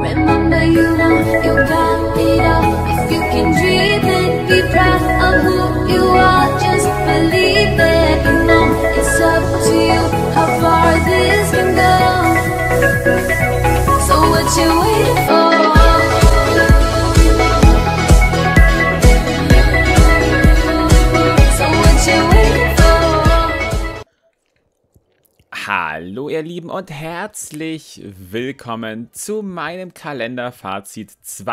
Remember, you know you got it all. If you can dream and be proud of who you are, just believe that you know it's up to you how far this can go. So what you waiting for? Hallo ihr Lieben und herzlich willkommen zu meinem Kalenderfazit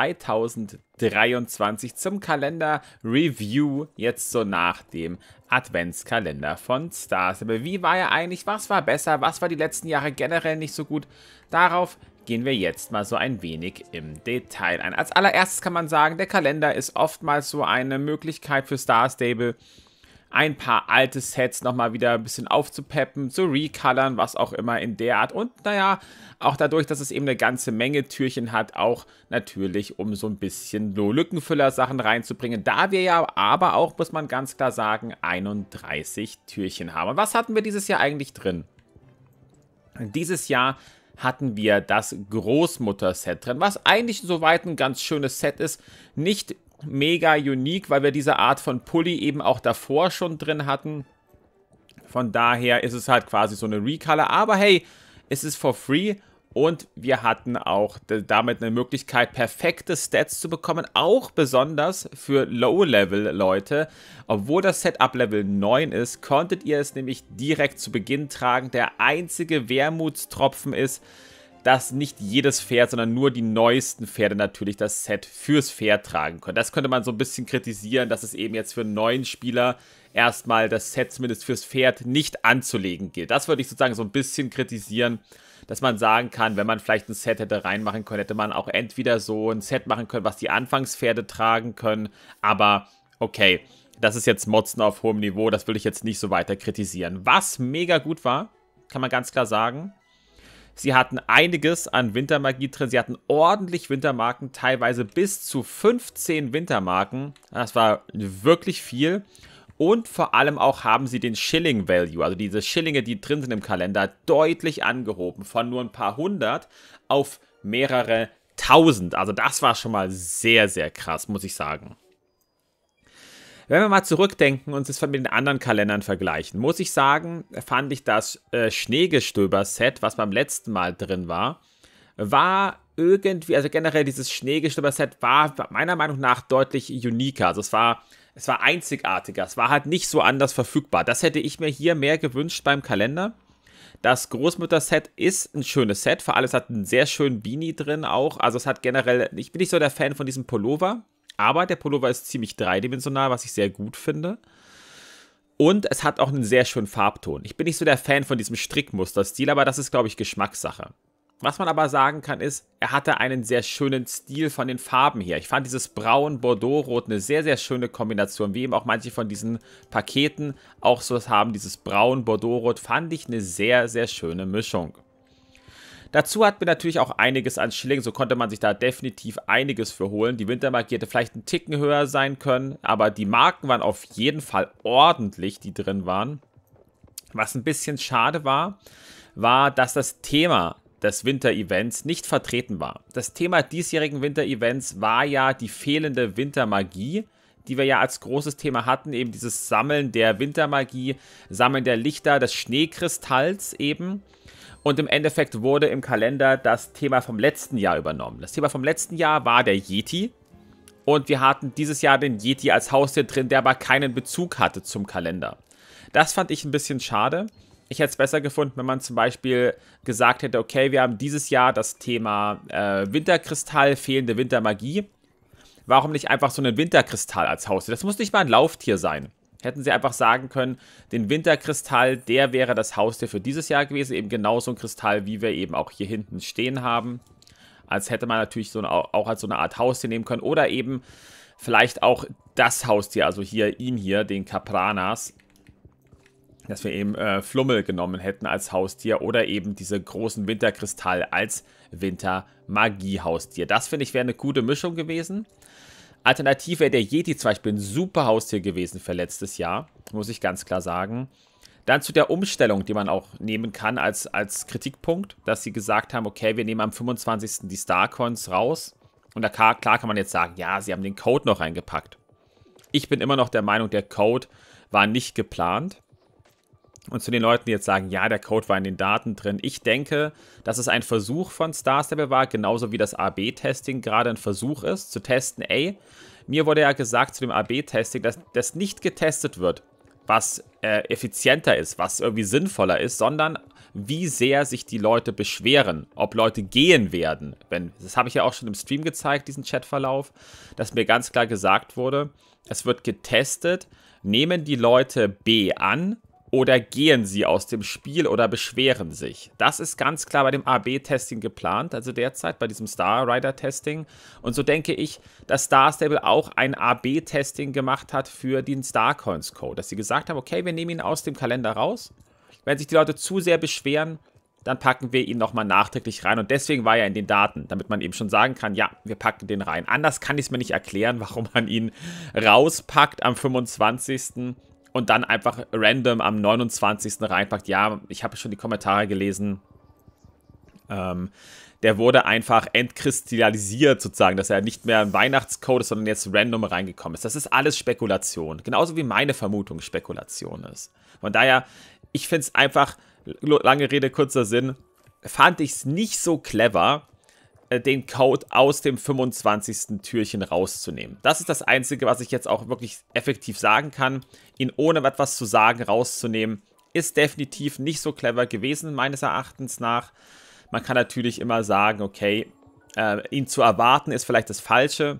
2023 zum Kalender-Review, jetzt so nach dem Adventskalender von Star Stable. Wie war er eigentlich? Was war besser? Was war die letzten Jahre generell nicht so gut? Darauf gehen wir jetzt mal so ein wenig im Detail ein. Als allererstes kann man sagen, der Kalender ist oftmals so eine Möglichkeit für Star Stable, ein paar alte Sets nochmal wieder ein bisschen aufzupeppen, zu recolern, was auch immer in der Art. Und naja, auch dadurch, dass es eben eine ganze Menge Türchen hat, auch natürlich, um so ein bisschen so Lückenfüller-Sachen reinzubringen. Da wir ja aber auch, muss man ganz klar sagen, 31 Türchen haben. Und was hatten wir dieses Jahr eigentlich drin? Dieses Jahr hatten wir das Großmutter-Set drin, was eigentlich soweit ein ganz schönes Set ist. Nicht mega unique, weil wir diese Art von Pulli eben auch davor schon drin hatten. Von daher ist es halt quasi so eine Recolor. Aber hey, es ist for free und wir hatten auch damit eine Möglichkeit, perfekte Stats zu bekommen. Auch besonders für Low-Level-Leute. Obwohl das Set ab Level 9 ist, konntet ihr es nämlich direkt zu Beginn tragen. Der einzige Wermutstropfen ist, dass nicht jedes Pferd, sondern nur die neuesten Pferde natürlich das Set fürs Pferd tragen können. Das könnte man so ein bisschen kritisieren, dass es eben jetzt für einen neuen Spieler erstmal das Set zumindest fürs Pferd nicht anzulegen gilt. Das würde ich sozusagen so ein bisschen kritisieren, dass man sagen kann, wenn man vielleicht ein Set hätte reinmachen können, hätte man auch entweder so ein Set machen können, was die Anfangspferde tragen können, aber okay, das ist jetzt Motzen auf hohem Niveau, das will ich jetzt nicht so weiter kritisieren. Was mega gut war, kann man ganz klar sagen, sie hatten einiges an Wintermagie drin. Sie hatten ordentlich Wintermarken, teilweise bis zu 15 Wintermarken. Das war wirklich viel. Und vor allem auch haben sie den Shilling Value, also diese Schillinge, die drin sind im Kalender, deutlich angehoben. Von nur ein paar hundert auf mehrere tausend. Also das war schon mal sehr, sehr krass, muss ich sagen. Wenn wir mal zurückdenken und es mit den anderen Kalendern vergleichen, muss ich sagen, fand ich das Schneegestöber-Set, was beim letzten Mal drin war irgendwie, also generell dieses Schneegestöber-Set war meiner Meinung nach deutlich uniker. Also es war einzigartiger, es war halt nicht so anders verfügbar. Das hätte ich mir hier mehr gewünscht beim Kalender. Das Großmutter-Set ist ein schönes Set, vor allem es hat einen sehr schönen Beanie drin auch. Also es hat generell, ich bin nicht so der Fan von diesem Pullover. Aber der Pullover ist ziemlich dreidimensional, was ich sehr gut finde. Und es hat auch einen sehr schönen Farbton. Ich bin nicht so der Fan von diesem Strickmuster-Stil, aber das ist, glaube ich, Geschmackssache. Was man aber sagen kann, ist, er hatte einen sehr schönen Stil von den Farben her. Ich fand dieses Braun-Bordeaux-Rot eine sehr, sehr schöne Kombination. Wie eben auch manche von diesen Paketen auch so haben. Dieses Braun-Bordeaux-Rot fand ich eine sehr, sehr schöne Mischung. Dazu hatten wir natürlich auch einiges an Schilling, so konnte man sich da definitiv einiges für holen. Die Wintermagie hätte vielleicht einen Ticken höher sein können, aber die Marken waren auf jeden Fall ordentlich, die drin waren. Was ein bisschen schade war, dass das Thema des Winter-Events nicht vertreten war. Das Thema diesjährigen Winter-Events war ja die fehlende Wintermagie, die wir ja als großes Thema hatten, eben dieses Sammeln der Wintermagie, Sammeln der Lichter, des Schneekristalls eben. Und im Endeffekt wurde im Kalender das Thema vom letzten Jahr übernommen. Das Thema vom letzten Jahr war der Yeti. Und wir hatten dieses Jahr den Yeti als Haustier drin, der aber keinen Bezug hatte zum Kalender. Das fand ich ein bisschen schade. Ich hätte es besser gefunden, wenn man zum Beispiel gesagt hätte, okay, wir haben dieses Jahr das Thema Winterkristall, fehlende Wintermagie. Warum nicht einfach so einen Winterkristall als Haustier? Das muss nicht mal ein Lauftier sein. Hätten sie einfach sagen können, den Winterkristall, der wäre das Haustier für dieses Jahr gewesen. Eben genauso ein Kristall, wie wir eben auch hier hinten stehen haben. Als hätte man natürlich auch als so eine Art Haustier nehmen können. Oder eben vielleicht auch das Haustier, also hier ihn hier, den Capranas. Dass wir eben Flummel genommen hätten als Haustier. Oder eben diese großen Winterkristall als Wintermagie-Haustier. Das finde ich wäre eine gute Mischung gewesen. Alternativ wäre der Yeti zum Beispiel ein super Haustier gewesen für letztes Jahr, muss ich ganz klar sagen. Dann zu der Umstellung, die man auch nehmen kann als Kritikpunkt, dass sie gesagt haben, okay, wir nehmen am 25. die Starcoins raus. Und da klar kann man jetzt sagen, ja, sie haben den Code noch reingepackt. Ich bin immer noch der Meinung, der Code war nicht geplant. Und zu den Leuten, die jetzt sagen, ja, der Code war in den Daten drin. Ich denke, dass es ein Versuch von Star Stable war, genauso wie das AB-Testing gerade ein Versuch ist, zu testen, ey, mir wurde ja gesagt zu dem AB-Testing, dass das nicht getestet wird, was effizienter ist, was irgendwie sinnvoller ist, sondern wie sehr sich die Leute beschweren, ob Leute gehen werden. Das habe ich ja auch schon im Stream gezeigt, diesen Chatverlauf, dass mir ganz klar gesagt wurde, es wird getestet, nehmen die Leute B an oder gehen sie aus dem Spiel oder beschweren sich. Das ist ganz klar bei dem AB-Testing geplant, also derzeit bei diesem Star Rider-Testing. Und so denke ich, dass Star Stable auch ein AB-Testing gemacht hat für den Starcoins-Code. Dass sie gesagt haben, okay, wir nehmen ihn aus dem Kalender raus. Wenn sich die Leute zu sehr beschweren, dann packen wir ihn nochmal nachträglich rein. Und deswegen war er in den Daten, damit man eben schon sagen kann, ja, wir packen den rein. Anders kann ich es mir nicht erklären, warum man ihn rauspackt am 25. und dann einfach random am 29. reinpackt. Ja, ich habe schon die Kommentare gelesen. Der wurde einfach entkristallisiert sozusagen, dass er nicht mehr ein Weihnachtscode ist, sondern jetzt random reingekommen ist. Das ist alles Spekulation. Genauso wie meine Vermutung Spekulation ist. Von daher, ich finde es einfach, lange Rede, kurzer Sinn, fand ich es nicht so clever, den Code aus dem 25. Türchen rauszunehmen. Das ist das Einzige, was ich jetzt auch wirklich effektiv sagen kann. Ihn ohne etwas zu sagen rauszunehmen, ist definitiv nicht so clever gewesen, meines Erachtens nach. Man kann natürlich immer sagen, okay, ihn zu erwarten ist vielleicht das Falsche.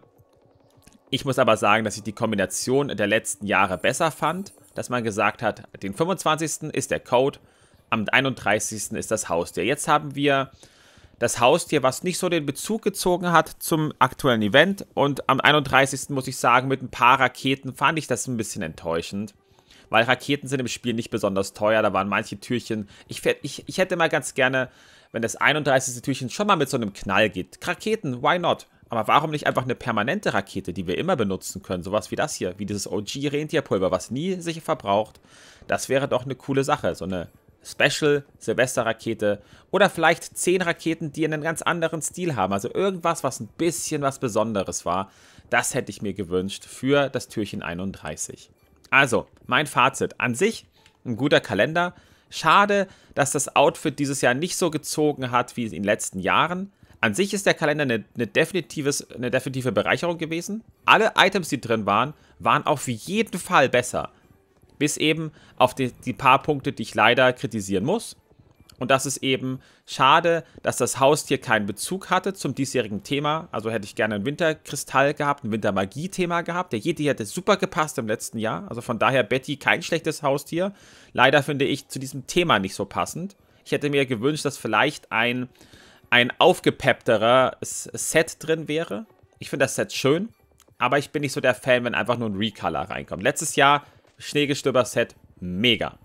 Ich muss aber sagen, dass ich die Kombination der letzten Jahre besser fand, dass man gesagt hat, den 25. ist der Code, am 31. ist das Haustier. Jetzt haben wir das Haustier, was nicht so den Bezug gezogen hat zum aktuellen Event. Und am 31. muss ich sagen, mit ein paar Raketen fand ich das ein bisschen enttäuschend. Weil Raketen sind im Spiel nicht besonders teuer. Da waren manche Türchen. Ich hätte mal ganz gerne, wenn das 31. Türchen schon mal mit so einem Knall geht. Raketen, why not? Aber warum nicht einfach eine permanente Rakete, die wir immer benutzen können? Sowas wie das hier, wie dieses OG-Rentierpulver, was nie sich verbraucht. Das wäre doch eine coole Sache. So eine Special-Silvester-Rakete oder vielleicht 10 Raketen, die einen ganz anderen Stil haben. Also irgendwas, was ein bisschen was Besonderes war. Das hätte ich mir gewünscht für das Türchen 31. Also, mein Fazit. An sich ein guter Kalender. Schade, dass das Outfit dieses Jahr nicht so gezogen hat wie in den letzten Jahren. An sich ist der Kalender eine definitive Bereicherung gewesen. Alle Items, die drin waren, waren auf jeden Fall besser. Bis eben auf die paar Punkte, die ich leider kritisieren muss. Und das ist eben schade, dass das Haustier keinen Bezug hatte zum diesjährigen Thema. Also hätte ich gerne ein Winterkristall gehabt, ein Wintermagie-Thema gehabt. Der Yeti hätte super gepasst im letzten Jahr. Also von daher Betty kein schlechtes Haustier. Leider finde ich zu diesem Thema nicht so passend. Ich hätte mir gewünscht, dass vielleicht ein aufgepeppteres Set drin wäre. Ich finde das Set schön, aber ich bin nicht so der Fan, wenn einfach nur ein Recolor reinkommt. Letztes Jahr Schneegestöber-Set, mega.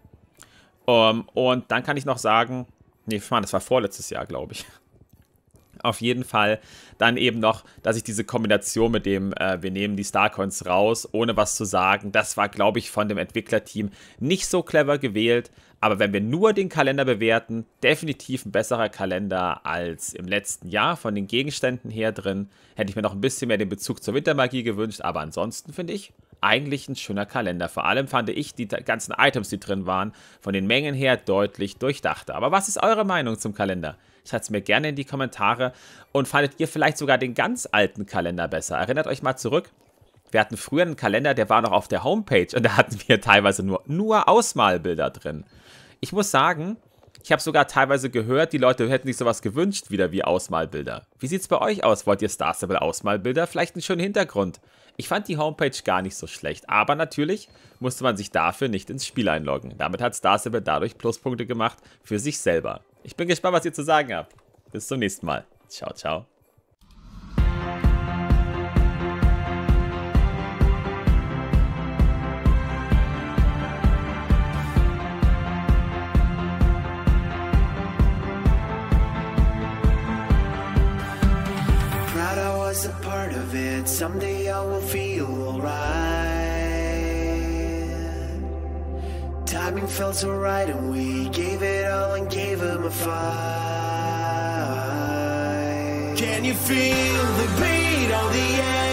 Und dann kann ich noch sagen, nee, das war vorletztes Jahr, glaube ich. Auf jeden Fall dann eben noch, dass ich diese Kombination mit dem, wir nehmen die Starcoins raus, ohne was zu sagen, das war, glaube ich, von dem Entwicklerteam nicht so clever gewählt. Aber wenn wir nur den Kalender bewerten, definitiv ein besserer Kalender als im letzten Jahr, von den Gegenständen her drin. Hätte ich mir noch ein bisschen mehr den Bezug zur Wintermagie gewünscht, aber ansonsten finde ich eigentlich ein schöner Kalender. Vor allem fand ich die ganzen Items, die drin waren, von den Mengen her deutlich durchdachter. Aber was ist eure Meinung zum Kalender? Schreibt es mir gerne in die Kommentare. Und fandet ihr vielleicht sogar den ganz alten Kalender besser? Erinnert euch mal zurück. Wir hatten früher einen Kalender, der war noch auf der Homepage und da hatten wir teilweise nur Ausmalbilder drin. Ich muss sagen, ich habe sogar teilweise gehört, die Leute hätten sich sowas gewünscht, wieder wie Ausmalbilder. Wie sieht es bei euch aus? Wollt ihr Star Stable Ausmalbilder? Vielleicht einen schönen Hintergrund. Ich fand die Homepage gar nicht so schlecht, aber natürlich musste man sich dafür nicht ins Spiel einloggen. Damit hat Star Stable dadurch Pluspunkte gemacht für sich selber. Ich bin gespannt, was ihr zu sagen habt. Bis zum nächsten Mal. Ciao, ciao. A part of it, someday I will feel alright. timing felt so right, and we gave it all and gave him a fight. Can you feel the beat on the air?